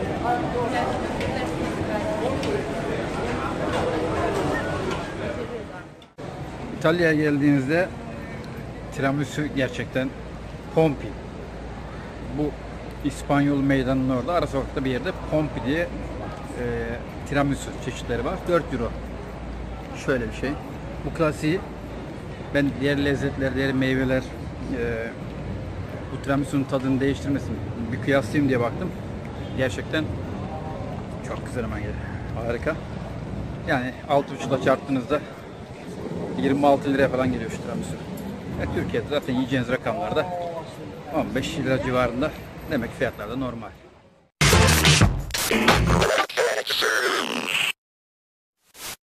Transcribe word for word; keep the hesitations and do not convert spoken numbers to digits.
İtalya'ya geldiğinizde tiramisu gerçekten Pompi. Bu İspanyol meydanının orada ara sokakta bir yerde Pompi diye e, tiramisu çeşitleri var. dört euro. Şöyle bir şey. Bu klasiği ben diğer lezzetler, diğer meyveler e, bu tiramisu'nun tadını değiştirmesin, bir kıyaslayayım diye baktım. Gerçekten çok güzel ama geliyor. Harika. Yani altı buçukla çarptığınızda yirmi altı liraya falan geliyor şu tiramisu. E, Türkiye'de zaten yiyeceğiniz rakamlarda on beş lira civarında. Demek ki fiyatlar da normal.